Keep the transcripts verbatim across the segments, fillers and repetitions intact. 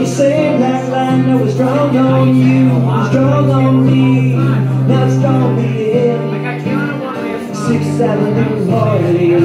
same black line that was drawn on you, was drawn on me. Now it's gonna be it. Sixth Avenue Heartache.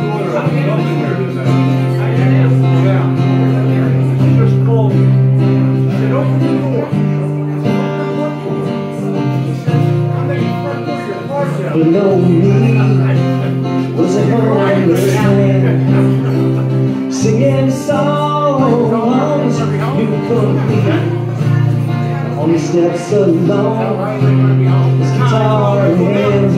Below me was a homeless man, singing songs you couldn't hear. On the steps alone, his guitar in hand,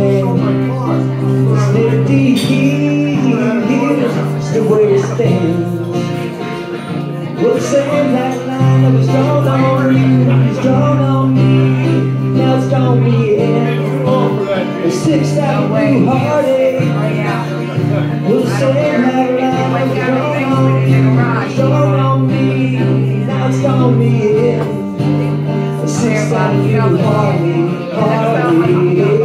sniffy heels the way it stands. Well, the same black line that was drawn on you, was drawn on me. Now it's gonna be it. The Sixth Avenue Heartache. Well, the same black line that was drawn on you, was drawn on me. Now it's gonna be it. The Sixth Avenue Heartache, Heartache.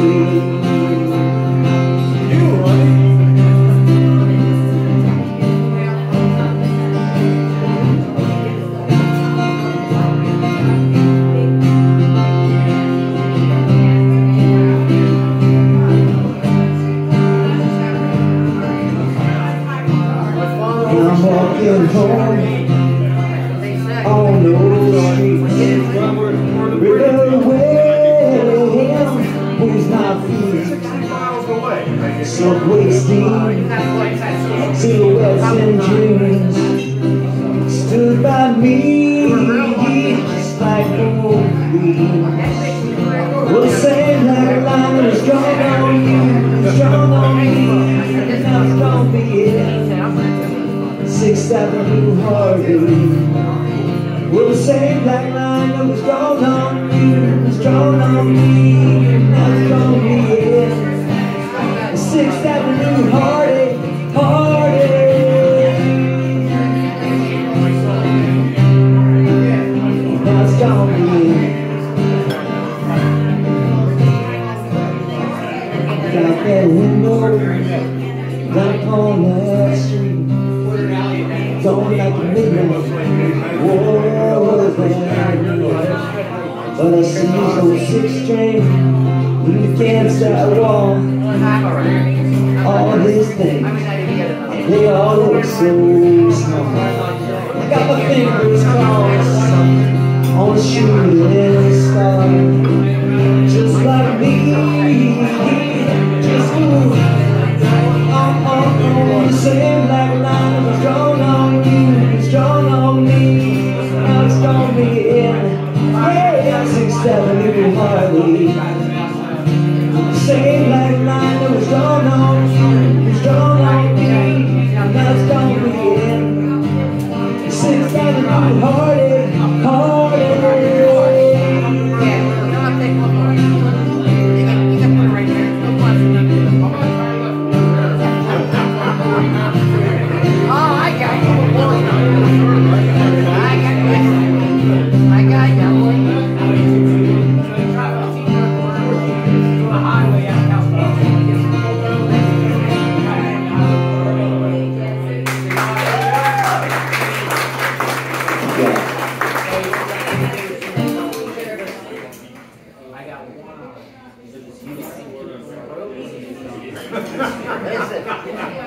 I'm walking home on those streets, river wind moves my feet, subway steam, silhouettes and dreams stood by me just like gold green. Well, the same black line that was drawn on you, was drawn on me. Now it's gonna be it. Sixth Avenue Heartache. Well, the same black line that was drawn on you, was drawn on me. Now it's gonna be it. Sixth Avenue Heartache, Heartache. Now it's gonna be it. Got that window right on that street. Don't like the midnight war band, but I see those six train against that wall. All these things, they all look so small. I got my fingers crossed on the shooting star, just like me, just move. Oh, oh, oh, the same black line that was drawn on you, was drawn on me. Now it's gonna be in, yeah, Sixth Avenue Heartache. The same black line that was drawn on you, was drawn on me. Now it's gonna be in, Sixth Avenue Heartache, Heartache. Listen.